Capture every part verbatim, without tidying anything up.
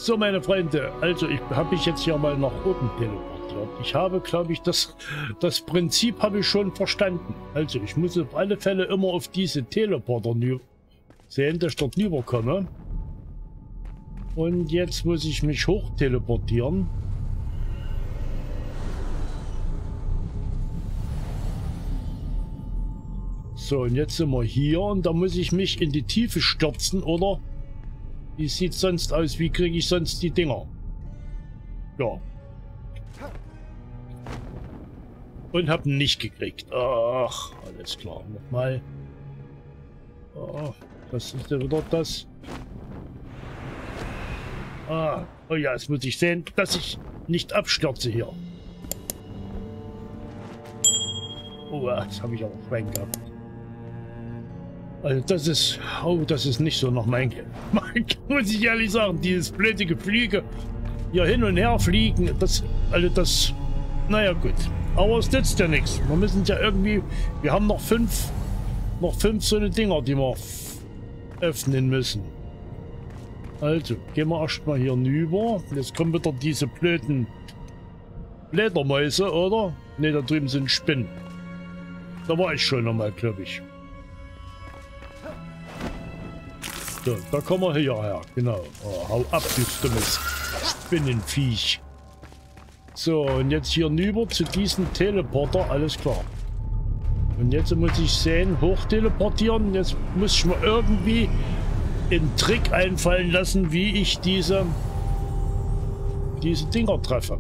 So, meine Freunde, also ich habe mich jetzt hier mal nach oben teleportiert. Ich habe, glaube ich, das, das Prinzip habe ich schon verstanden. Also ich muss auf alle Fälle immer auf diese Teleporter sehen, dass ich dort rüberkomme. Und jetzt muss ich mich hoch teleportieren. So, und jetzt sind wir hier und da muss ich mich in die Tiefe stürzen, oder? Wie sieht sonst aus? Wie kriege ich sonst die Dinger? Ja. Und hab ihn nicht gekriegt. Ach, alles klar. Nochmal. Oh, was ist denn wieder das? Ah, oh ja, jetzt muss ich sehen, dass ich nicht abstürze hier. Oh, das habe ich auch rein gehabt. Also das ist, oh, das ist nicht so nach mein, mein, muss ich ehrlich sagen, dieses blöde Gefliege hier hin und her fliegen, das, also das, naja gut, aber es nützt ja nichts. Wir müssen ja irgendwie, wir haben noch fünf, noch fünf so eine Dinger, die wir öffnen müssen. Also, gehen wir erstmal hier rüber. Jetzt kommen wieder diese blöden Fledermäuse, oder? Ne, da drüben sind Spinnen. Da war ich schon nochmal, glaube ich. So, da kommen wir hierher, genau. Oh, hau ab, du dummes Spinnenviech. So, und jetzt hier rüber zu diesem Teleporter, alles klar. Und jetzt muss ich sehen, hoch teleportieren. Jetzt muss ich mir irgendwie einen Trick einfallen lassen, wie ich diese, diese Dinger treffe.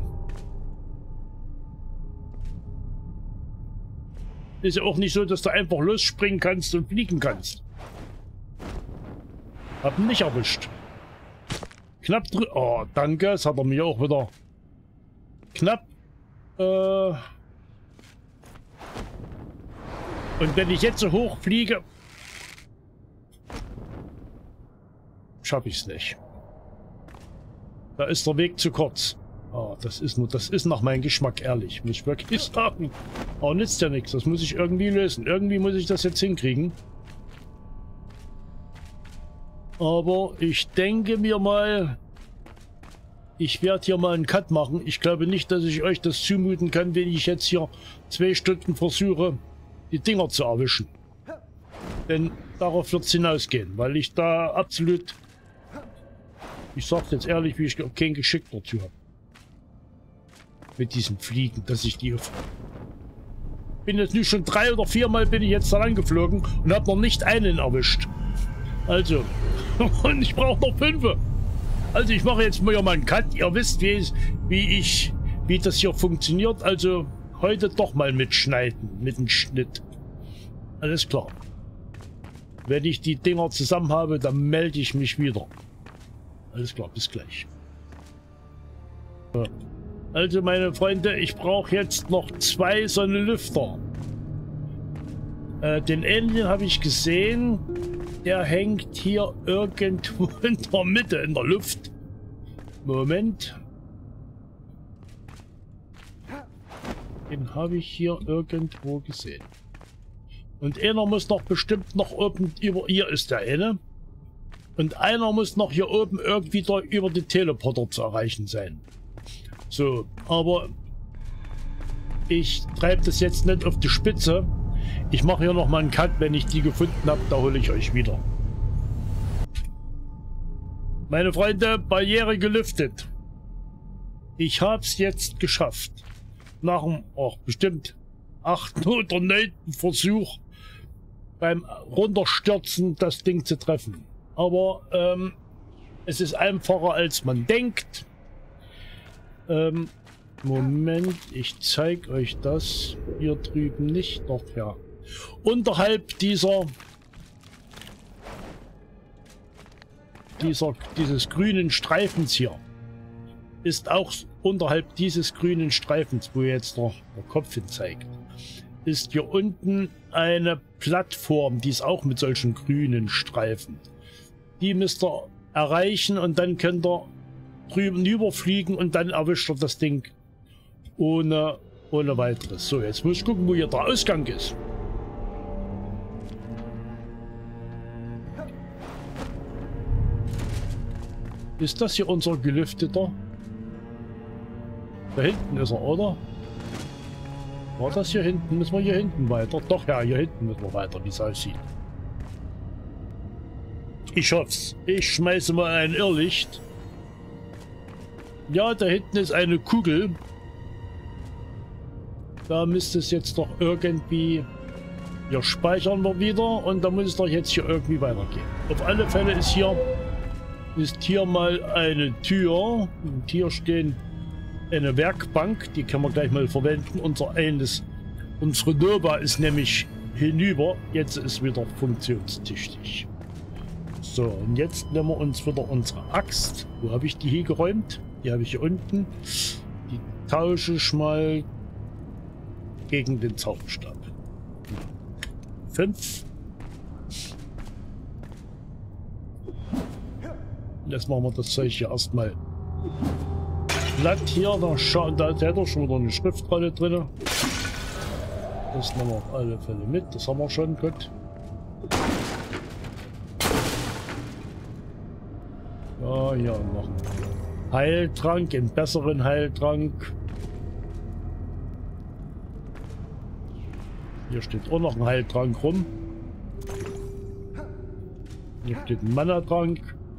Ist ja auch nicht so, dass du einfach losspringen kannst und fliegen kannst. Hab ihn nicht erwischt. Knapp drin. Oh, danke. Das hat er mir auch wieder knapp. Äh Und wenn ich jetzt so hoch fliege, schaffe ich es nicht. Da ist der Weg zu kurz. Oh, das ist nur, das ist nach meinem Geschmack, ehrlich, muss ich wirklich sagen. Aber nützt ja nichts. Das muss ich irgendwie lösen. Irgendwie muss ich das jetzt hinkriegen. Aber ich denke mir mal, ich werde hier mal einen Cut machen. Ich glaube nicht, dass ich euch das zumuten kann, wenn ich jetzt hier zwei Stunden versuche, die Dinger zu erwischen. Denn darauf wird es hinausgehen, weil ich da absolut, ich sage jetzt ehrlich, wie ich kein Geschick dazu habe. Mit diesen Fliegen, dass ich die auf... Bin jetzt nicht schon drei oder viermal bin ich jetzt da lang geflogen und habe noch nicht einen erwischt. Also, und ich brauche noch fünf. Also ich mache jetzt mal einen Cut. Ihr wisst, wie, es, wie ich, wie das hier funktioniert. Also heute doch mal mitschneiden, mit dem Schnitt. Alles klar. Wenn ich die Dinger zusammen habe, dann melde ich mich wieder. Alles klar, bis gleich. Also meine Freunde, ich brauche jetzt noch zwei so eine Lüfter. Äh, den Alien habe ich gesehen. Der hängt hier irgendwo in der Mitte in der Luft. Moment. Den habe ich hier irgendwo gesehen. Und einer muss noch bestimmt noch oben über... Hier ist der eine. Und einer muss noch hier oben irgendwie da über die Teleporter zu erreichen sein. So, aber ich treibe das jetzt nicht auf die Spitze. Ich mache hier noch mal einen Cut, wenn ich die gefunden habe, da hole ich euch wieder. Meine Freunde, Barriere gelüftet. Ich habe es jetzt geschafft. Nach dem, oh, bestimmt achten oder neunten Versuch beim Runterstürzen das Ding zu treffen. Aber ähm, es ist einfacher als man denkt. Ähm, Moment, ich zeige euch das hier drüben nicht. Doch, ja. Unterhalb dieser, dieser, dieses grünen Streifens hier ist auch unterhalb dieses grünen Streifens, wo jetzt der, der Kopf hin zeigt, ist hier unten eine Plattform, die ist auch mit solchen grünen Streifen. Die müsst ihr erreichen und dann könnt ihr drüben überfliegen und dann erwischt ihr das Ding ohne, ohne weiteres. So, jetzt muss ich gucken, wo hier der Ausgang ist. Ist das hier unser Gelüfteter? Da hinten ist er, oder? War das hier hinten? Müssen wir hier hinten weiter? Doch, ja, hier hinten müssen wir weiter, wie es aussieht. Ich hoff's. Ich schmeiße mal ein Irrlicht. Ja, da hinten ist eine Kugel. Da müsste es jetzt doch irgendwie... Hier speichern wir wieder und da muss es doch jetzt hier irgendwie weitergehen. Auf alle Fälle ist hier... Ist hier mal eine Tür. Und hier stehen eine Werkbank. Die können wir gleich mal verwenden. Unser eines... Unsere Nova ist nämlich hinüber. Jetzt ist wieder funktionstüchtig. So, und jetzt nehmen wir uns wieder unsere Axt. Wo habe ich die hier geräumt? Die habe ich hier unten. Die tausche ich mal gegen den Zauberstab. Fünf. Jetzt machen wir das Zeug hier erstmal glatt hier. Da, da hat er schon wieder eine Schriftrolle drin. Das nehmen wir auf alle Fälle mit. Das haben wir schon. Gut. Ja, hier noch ein Heiltrank, einen besseren Heiltrank. Hier steht auch noch ein Heiltrank rum. Hier steht ein Mana-Trank.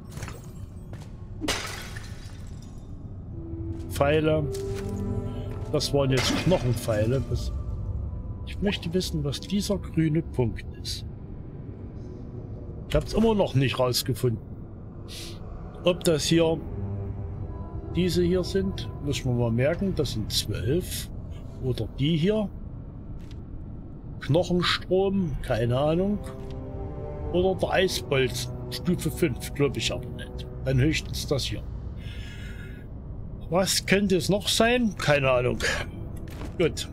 Pfeile. Das waren jetzt Knochenpfeile. Das ich möchte wissen, was dieser grüne Punkt ist. Ich habe es immer noch nicht rausgefunden. Ob das hier diese hier sind, muss man mal merken, das sind zwölf. Oder die hier. Knochenstrom, keine Ahnung. Oder der Eisbolzen, Stufe fünf, glaube ich aber nicht. Dann höchstens das hier. Was könnte es noch sein? Keine Ahnung. Gut.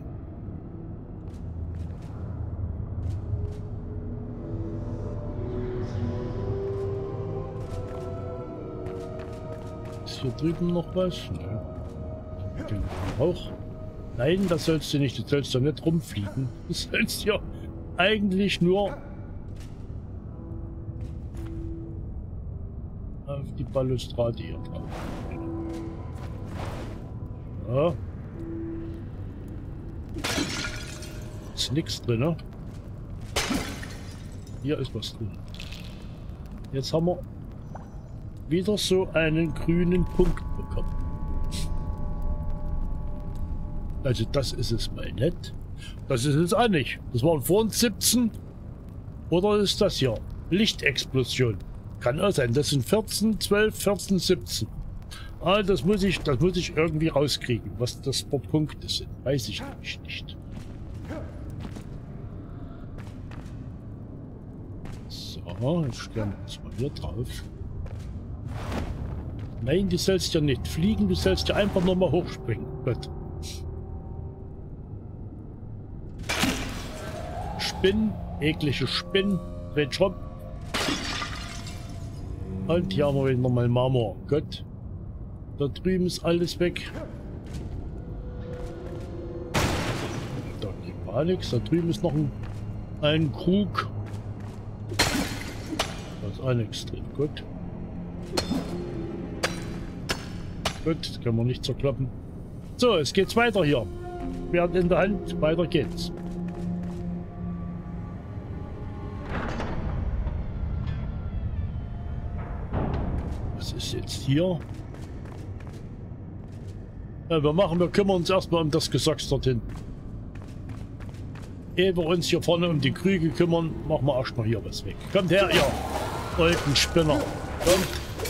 Ist hier drüben noch was? Nein. Auch. Nein, das sollst du nicht. Du sollst doch nicht rumfliegen. Du sollst ja eigentlich nur auf die Balustrade hier drauf. Ja. Ist nichts drin, ne? Hier ist was drin. Jetzt haben wir wieder so einen grünen Punkt bekommen. Also das ist es mal nicht. Das ist es auch nicht. Das waren vorhin siebzehn. Oder ist das hier? Lichtexplosion. Kann auch sein. Das sind vierzehn, zwölf, vierzehn, siebzehn. Ah, das muss ich, das muss ich irgendwie rauskriegen. Was das für Punkte sind. Weiß ich nämlich nicht. So, jetzt stellen wir uns mal hier drauf. Nein, du sollst ja nicht fliegen. Du sollst ja einfach nur mal hochspringen. Gut. Spinnen, eklige Spinnen, dreht rum. Und hier haben wir wieder mal Marmor. Gut. Da drüben ist alles weg. Da gibt gar nichts. Da drüben ist noch ein, ein Krug. Da ist auch nichts drin. Gut. Gut, das können wir nicht zerkloppen. So, es geht's weiter hier. Schwert in der Hand, weiter geht's. Was ist jetzt hier? Ja, wir machen, wir kümmern uns erstmal um das Gesocks dort hinten. Ehe wir uns hier vorne um die Krüge kümmern, machen wir erstmal hier was weg. Kommt her, ihr alten Spinner. Kommt.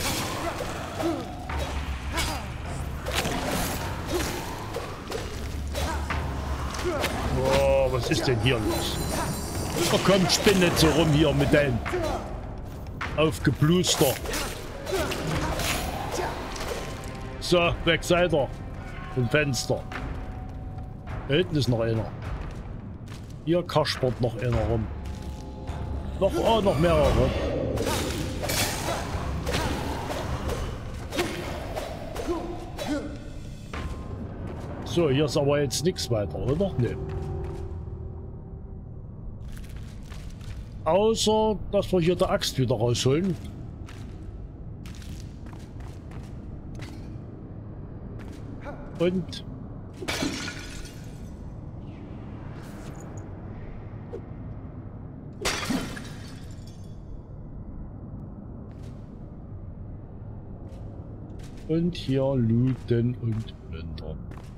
Oh, was ist denn hier los? Oh komm, spinn nicht so rum hier mit deinem Aufgebluster. So, weg seid ihr. Vom Fenster. Da hinten ist noch einer. Hier kaspert noch einer rum. Noch, oh, noch mehrere. So, hier ist aber jetzt nichts weiter, oder? Ne. Außer, dass wir hier die Axt wieder rausholen. Und... Und hier looten und plündern.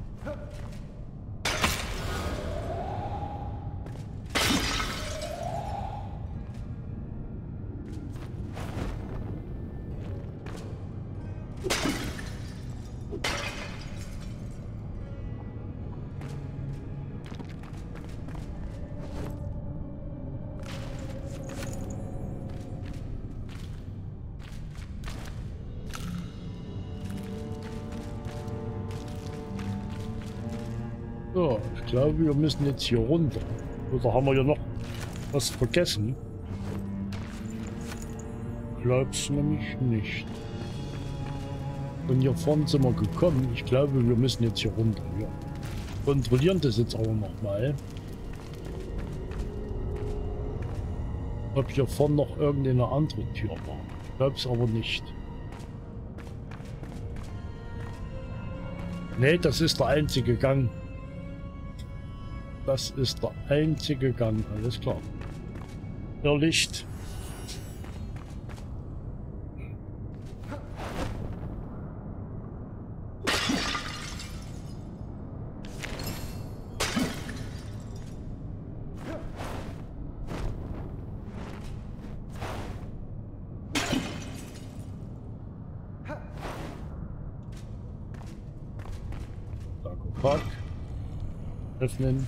So, ich glaube, wir müssen jetzt hier runter. Oder haben wir ja noch was vergessen? Glaub's nämlich nicht. Von hier vorne sind wir gekommen. Ich glaube, wir müssen jetzt hier runter. Ja. Kontrollieren das jetzt aber nochmal. Ob hier vorne noch irgendeine andere Tür war. Ich glaub's aber nicht. Nee, das ist der einzige Gang. Das ist der einzige Gang, alles klar. Irrlicht. Sarkophag. Öffnen.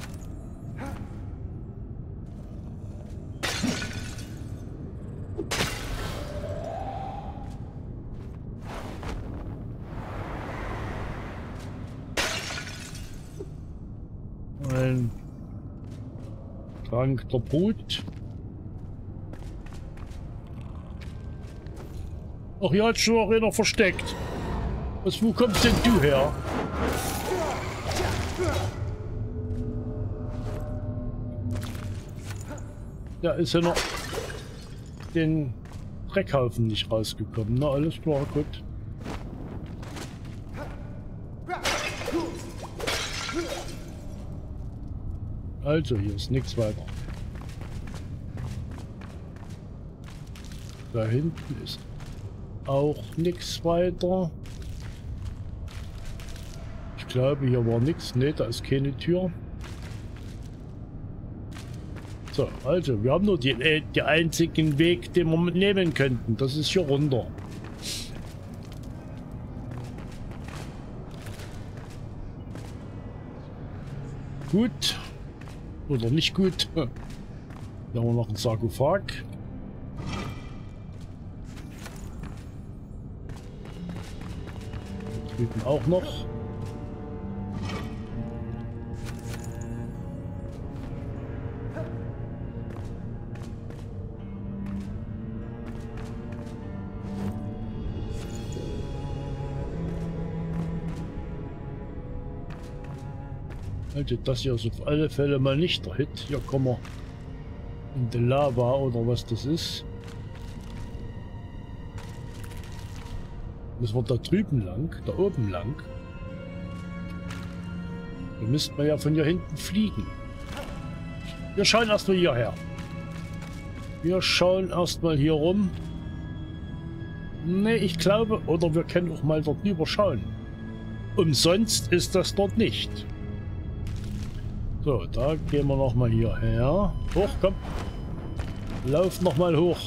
Ein Trank der Brut. Ach, hier hat schon noch einer versteckt. Was, wo kommst denn du her? Da ist ja noch den Dreckhaufen nicht rausgekommen. Na, alles klar, gut. Also, hier ist nichts weiter. Da hinten ist auch nichts weiter. Ich glaube, hier war nichts. Ne, da ist keine Tür. So, also, wir haben nur den, äh, den einzigen Weg, den wir nehmen könnten. Das ist hier runter. Gut. Oder nicht gut. Hier haben wir noch einen Sarkophag. Da drüben auch noch. Also das hier ist auf alle Fälle mal nicht der Hit. Hier kommen wir in die Lava oder was das ist. Müssen wir da drüben lang, da oben lang. Da müssten wir ja von hier hinten fliegen. Wir schauen erstmal hierher. Wir schauen erstmal hier rum. Ne, ich glaube, oder wir können auch mal dort rüber schauen. Umsonst ist das dort nicht. So, da gehen wir noch mal hierher. Hoch, komm. Lauf noch mal hoch.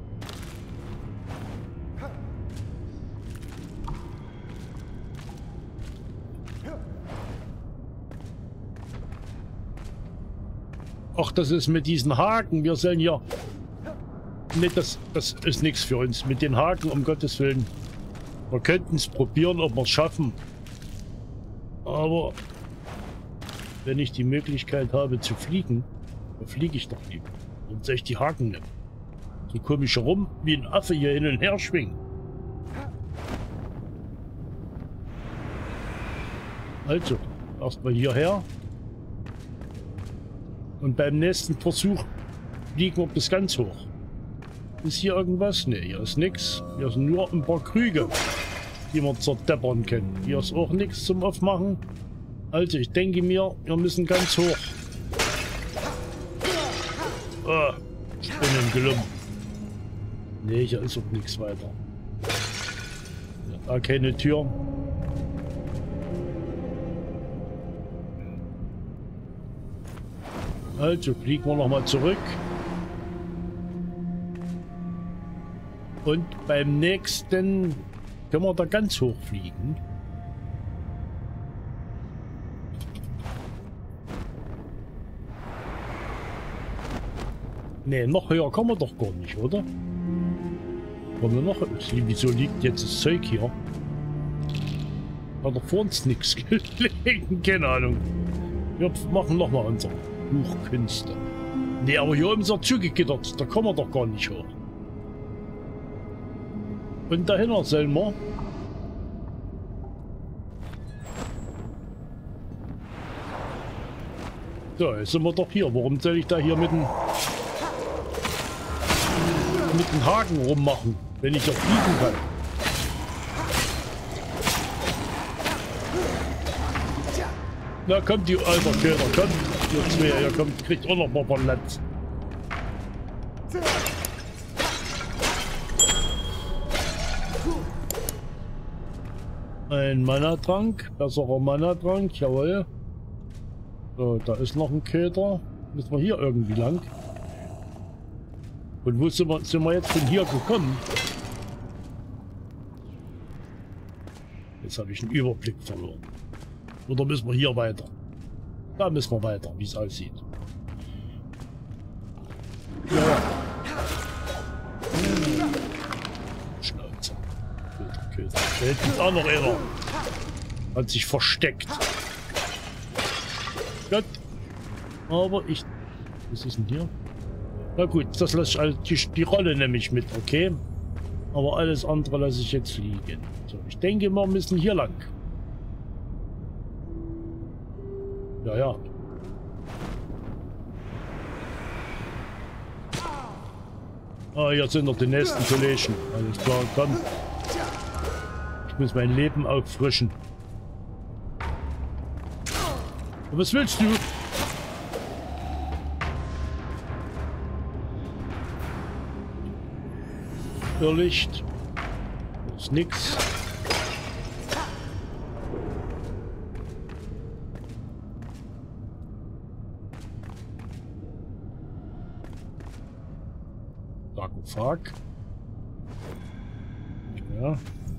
Ach, das ist mit diesen Haken. Wir sollen ja... Ne, das, das ist nichts für uns. Mit den Haken, um Gottes Willen. Wir könnten es probieren, ob wir es schaffen. Aber... wenn ich die Möglichkeit habe zu fliegen, dann fliege ich doch lieber. Und soll ich die Haken nehmen? So komisch herum, wie ein Affe hier hin und her schwingen. Also, erstmal hierher. Und beim nächsten Versuch fliegen wir bis ganz hoch. Ist hier irgendwas? Ne, hier ist nichts. Hier sind nur ein paar Krüge. die wir zerdeppern können. Hier ist auch nichts zum Aufmachen. Also ich denke mir, wir müssen ganz hoch. Oh, Spinnen gelungen. Nee, hier ist auch nichts weiter. Da keine Tür. Also fliegen wir nochmal zurück. Und beim nächsten können wir da ganz hoch fliegen. Ne, noch höher kommen wir doch gar nicht, oder? Kommen wir noch? Wieso liegt jetzt das Zeug hier? Hat doch vor uns nichts gelegen, keine Ahnung. Wir machen nochmal unsere Buchkünste. Ne, aber hier oben ist er zugegittert, da kommen wir doch gar nicht hoch. Und dahinter sollen wir. So, jetzt sind wir doch hier. Warum soll ich da hier mit dem mit dem Haken rummachen, wenn ich doch fliegen kann? Na kommt die alter Köder, kommt, ihr zwei, ihr kommt, kriegt auch noch mal von Land. Ein Mana-Trank, besserer Mana-Trank, jawohl. So, da ist noch ein Köder. Müssen wir hier irgendwie lang. Und wo sind wir, sind wir jetzt von hier gekommen? Jetzt habe ich einen Überblick verloren. Oder müssen wir hier weiter? Da müssen wir weiter, wie es aussieht. Ja. Schnauze. Köder, Köder. Da hinten ist auch noch einer. Hat sich versteckt. Gott. Aber ich... Was ist denn hier? Na gut, das lasse ich halt die, die Rolle nämlich mit, okay? Aber alles andere lasse ich jetzt liegen. So, ich denke, wir müssen hier lang. Ja, ja. Ah, hier sind noch die nächsten Kollegen. Alles klar, komm. Ich muss mein Leben auffrischen. Was willst du? Irrlicht. Das ist nix. Sarkophag. Ja.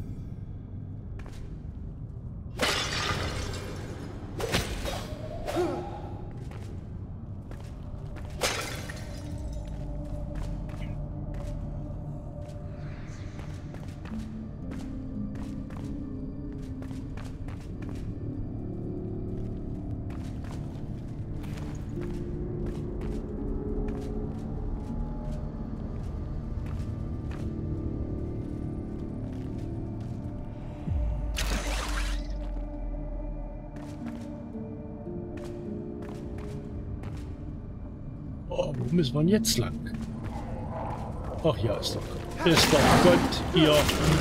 Oh, wo müssen wir jetzt lang? Ach ja, ist doch, ist doch Gott hier.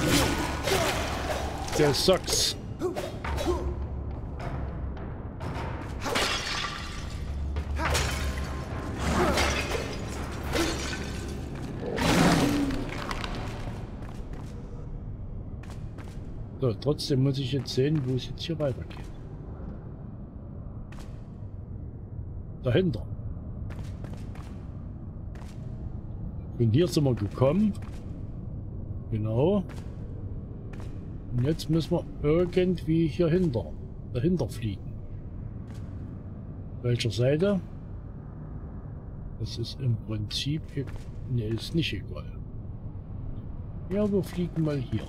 Der Sachs. So, trotzdem muss ich jetzt sehen, wo es jetzt hier weitergeht. Dahinter. Und hier sind wir gekommen. Genau. Und jetzt müssen wir irgendwie hier hinter, dahinter fliegen. Welcher Seite? Das ist im Prinzip... Ne, ist nicht egal. Ja, wir fliegen mal hier.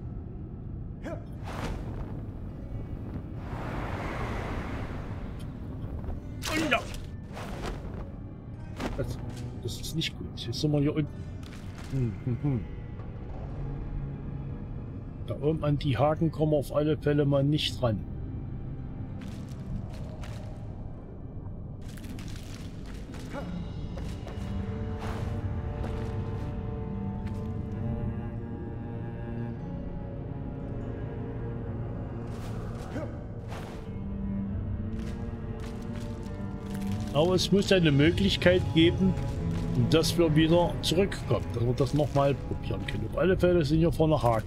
Das, das ist nicht gut. Jetzt sind wir hier unten. Hm, hm, hm. Da oben an die Haken kommen wir auf alle Fälle mal nicht ran. Aber es muss eine Möglichkeit geben, dass wir wieder zurückkommen. Dass wir das nochmal probieren können. Auf alle Fälle sind hier vorne Haken.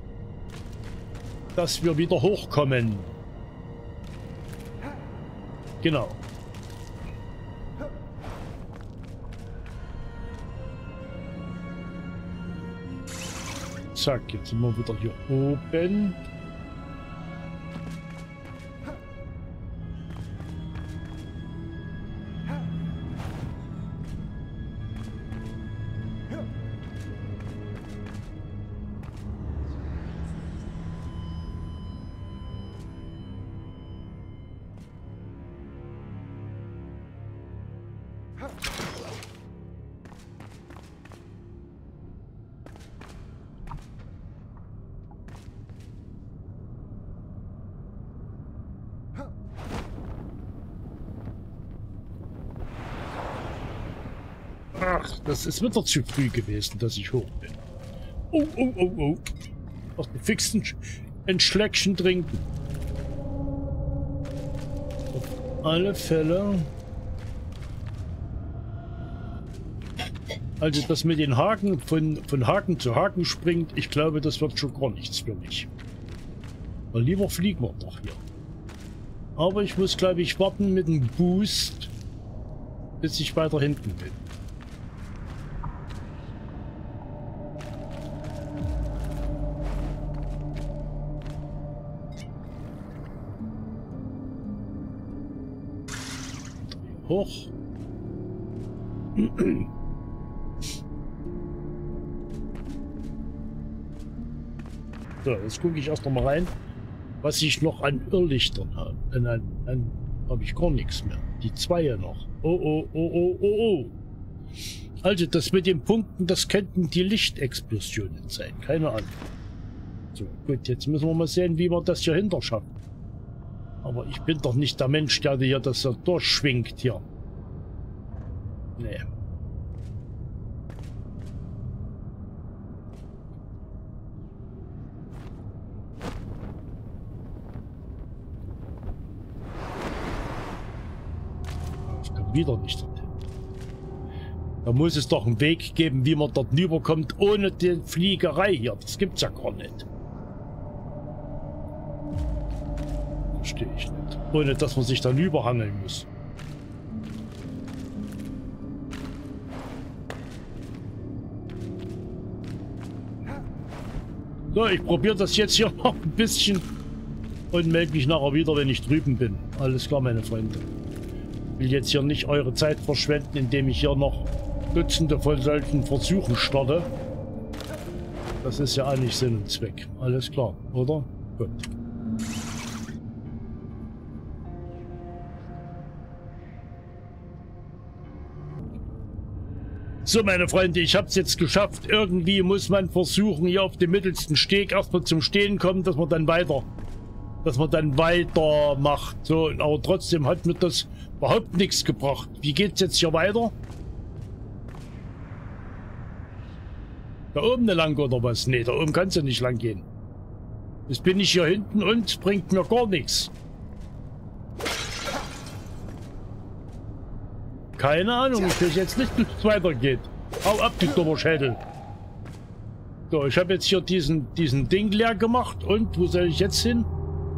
Dass wir wieder hochkommen. Genau. Zack, jetzt sind wir wieder hier oben. Ach, das ist wieder zu früh gewesen, dass ich hoch bin. Oh, oh, oh, oh. Noch einen fixen ein Schläckchen trinken. Auf alle Fälle. Also das mit den Haken, von, von Haken zu Haken springt, ich glaube, das wird schon gar nichts für mich. Weil lieber fliegen wir doch hier. Aber ich muss, glaube ich, warten mit dem Boost, bis ich weiter hinten bin. Hoch. So, jetzt gucke ich erst noch mal rein, was ich noch an Irrlichtern habe. An, an, an habe ich gar nichts mehr. Die zwei noch. Oh, oh, oh, oh, oh, oh. Also, das mit den Punkten, das könnten die Lichtexplosionen sein. Keine Ahnung. So, gut, jetzt müssen wir mal sehen, wie wir das hier hinter schaffen. Aber ich bin doch nicht der Mensch, der hier das so durchschwingt hier. Nee. Ich komme wieder nicht dorthin. Da muss es doch einen Weg geben, wie man dort rüberkommt, ohne die Fliegerei hier. Das gibt's ja gar nicht. Verstehe ich nicht. Ohne dass man sich dann überhangeln muss. So, ich probiere das jetzt hier noch ein bisschen und melde mich nachher wieder, wenn ich drüben bin. Alles klar, meine Freunde. Ich will jetzt hier nicht eure Zeit verschwenden, indem ich hier noch Dutzende von solchen Versuchen starte. Das ist ja auch nicht Sinn und Zweck. Alles klar, oder? Gut. So, meine Freunde, ich habe es jetzt geschafft. Irgendwie muss man versuchen, hier auf dem mittelsten Steg erstmal zum Stehen kommen, dass man dann weiter, dass man dann weiter macht. So, aber trotzdem hat mir das überhaupt nichts gebracht. Wie geht's jetzt hier weiter? Da oben lang oder was? Nee, da oben kannst du nicht lang gehen. Jetzt bin ich hier hinten und bringt mir gar nichts. Keine Ahnung, ich weiß jetzt nicht, wie es weitergeht. Hau ab, du dummer Schädel. So, ich habe jetzt hier diesen, diesen Ding leer gemacht. Und, wo soll ich jetzt hin?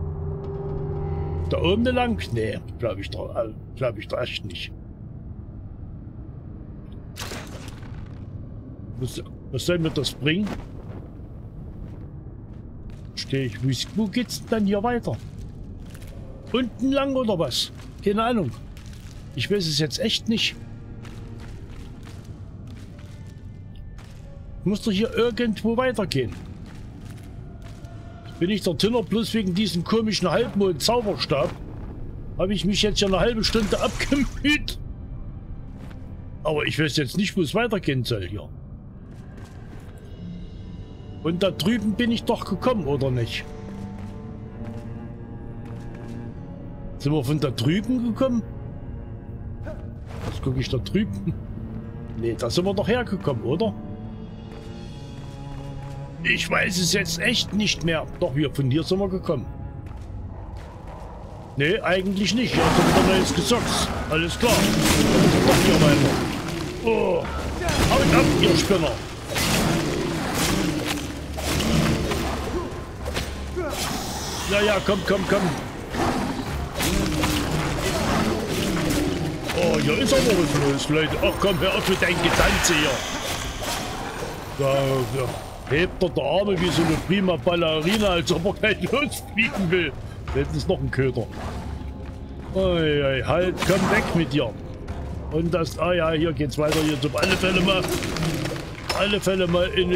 Da oben lang? Nee, glaube ich, glaub ich da echt nicht. Was, was soll mir das bringen? Stehe ich, wo geht's denn dann hier weiter? Unten lang oder was? Keine Ahnung. Ich weiß es jetzt echt nicht. Ich muss doch hier irgendwo weitergehen. Bin ich dorthin noch bloß wegen diesem komischen Halbmond-Zauberstab? Habe ich mich jetzt ja eine halbe Stunde abgemüht? Aber ich weiß jetzt nicht, wo es weitergehen soll hier. Und da drüben bin ich doch gekommen, oder nicht? Sind wir von da drüben gekommen? Jetzt gucke ich da drüben. Nee, da sind wir doch hergekommen, oder? Ich weiß es jetzt echt nicht mehr. Doch, wir von hier sind wir gekommen. Nee, eigentlich nicht. Ich habe wieder neues Gesocks. Alles klar. Doch hier weiter. Oh. Haut ab, ihr Spinner. Ja, ja, komm, komm, komm. Oh, hier ist aber was los, Leute. Ach komm, hör auf mit deinem Getanze hier. Da, ja. Hebt er der Arme wie so eine prima Ballerina, als ob er gleich losfliegen will. Jetzt ist noch ein Köder. Oi, oi, halt, komm weg mit dir. Und das, ah ja, hier geht's weiter. Hier auf alle Fälle mal, alle Fälle mal in,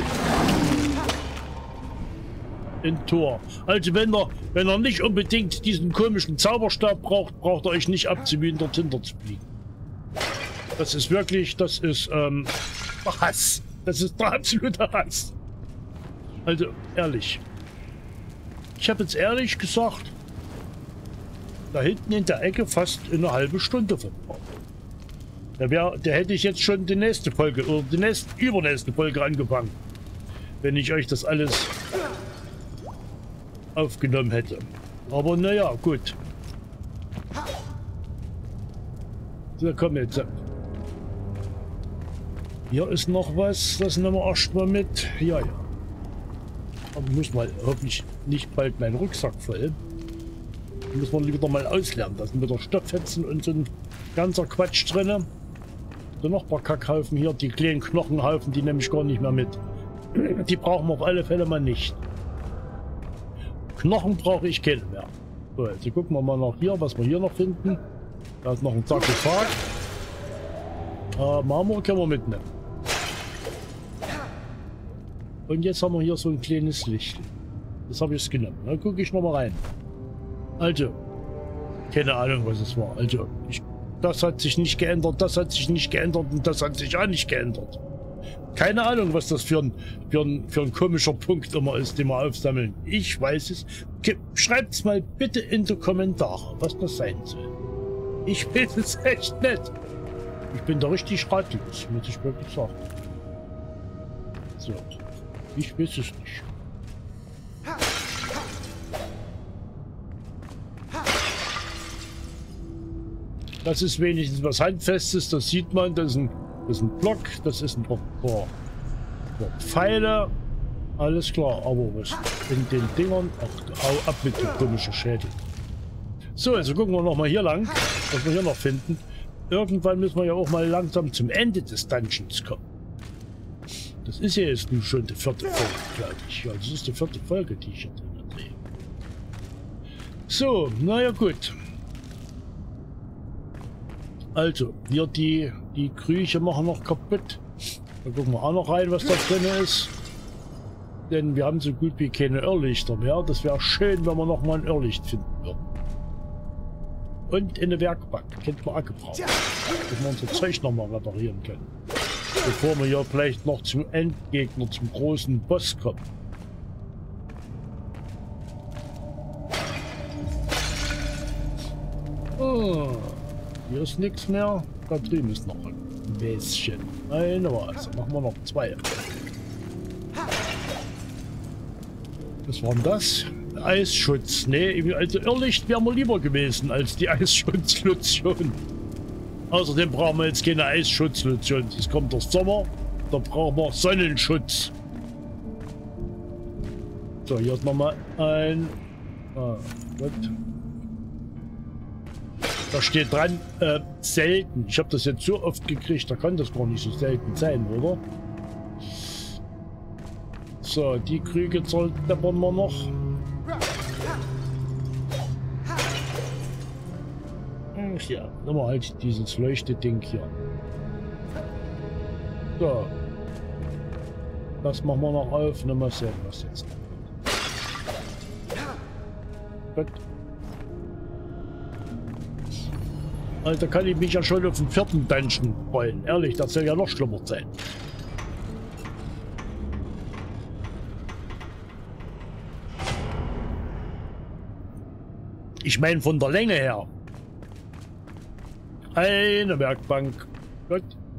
in Tor. Also wenn er, wenn er nicht unbedingt diesen komischen Zauberstab braucht, braucht er euch nicht abzumühen, dort hinter zu fliegen. Das ist wirklich, das ist, ähm, Hass. Das ist der absolute Hass. Also, ehrlich. Ich habe jetzt ehrlich gesagt, da hinten in der Ecke fast eine halbe Stunde verbraucht. Da, wär, da hätte ich jetzt schon die nächste Folge oder die nächste, übernächste Folge angefangen, wenn ich euch das alles aufgenommen hätte. Aber naja, gut. So, komm jetzt. Hier ist noch was, das nehmen wir erstmal mit. Ja, ja. Aber ich muss mal hoffentlich nicht bald meinen Rucksack voll. Da muss man wieder mal auslernen. Da sind wieder Stofffetzen und so ein ganzer Quatsch drin. So noch ein paar Kackhaufen hier, die kleinen Knochenhaufen, die nehme ich gar nicht mehr mit. Die brauchen wir auf alle Fälle mal nicht. Knochen brauche ich keine mehr. So, jetzt gucken wir mal noch hier, was wir hier noch finden. Da ist noch ein Sarkophag. Äh, Marmor können wir mitnehmen. Und jetzt haben wir hier so ein kleines Licht. Das habe ich es genommen. Da gucke ich noch mal rein. Also, keine Ahnung, was es war. Also, ich, das hat sich nicht geändert, das hat sich nicht geändert und das hat sich auch nicht geändert. Keine Ahnung, was das für ein, für ein, für ein komischer Punkt immer ist, den wir aufsammeln. Ich weiß es. Schreibt es mal bitte in die Kommentare, was das sein soll. Ich weiß es echt nicht. Ich bin da richtig ratlos, muss ich wirklich sagen. So. Ich weiß es nicht. Das ist wenigstens was Handfestes, das sieht man. Das ist ein, das ist ein Block, das ist ein paar, paar, paar Pfeile. Alles klar, aber was in den Dingern. Ach, hau ab mit dem komischen Schädel. So, also gucken wir noch mal hier lang, was wir hier noch finden. Irgendwann müssen wir ja auch mal langsam zum Ende des Dungeons kommen. Das ist ja jetzt nun schon die vierte Folge, glaube ich. Ja, das ist die vierte Folge, die ich hier drin drehe. So, naja gut. Also, hier die, die Krüche machen noch kaputt. Da gucken wir auch noch rein, was da drin ist. Denn wir haben so gut wie keine Irrlichter mehr. Das wäre schön, wenn wir noch mal ein Irrlicht finden würden. Und eine Werkbank. Kennt man auch gebrauchen. Dass wir unser Zeug noch mal reparieren können. Bevor wir ja vielleicht noch zum Endgegner, zum großen Boss kommen. Oh, hier ist nichts mehr. Da drüben ist noch ein bisschen. Eine Vase. Machen wir noch zwei. Was war denn das? Eisschutz. Nee, also Irrlicht wäre mir lieber gewesen als die Eisschutzlotion. Außerdem brauchen wir jetzt keine Eisschutzlotion. Es kommt der Sommer, da brauchen wir Sonnenschutz. So, hier hat nochmal ein... Ah, gut. Da steht dran, äh, selten. Ich habe das jetzt so oft gekriegt, da kann das gar nicht so selten sein, oder? So, die Krüge zerdeppern wir noch. Ach ja, nehmen wir halt dieses Leuchteding hier. So. Das machen wir noch auf. Nimm mal sehen, was jetzt kommt. Gut. Alter, kann ich mich ja schon auf den vierten Dungeon freuen. Ehrlich, das soll ja noch schlimmer sein. Ich meine von der Länge her. Eine Werkbank. Gut.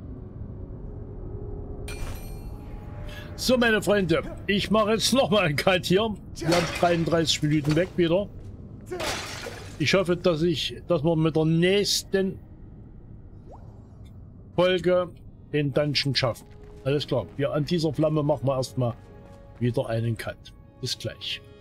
So, meine Freunde, ich mache jetzt noch mal einen Cut hier. Wir haben dreiunddreißig Minuten weg wieder. Ich hoffe, dass ich, dass wir mit der nächsten Folge den Dungeon schaffen. Alles klar. Wir an dieser Flamme machen wir erstmal wieder einen Cut. Bis gleich.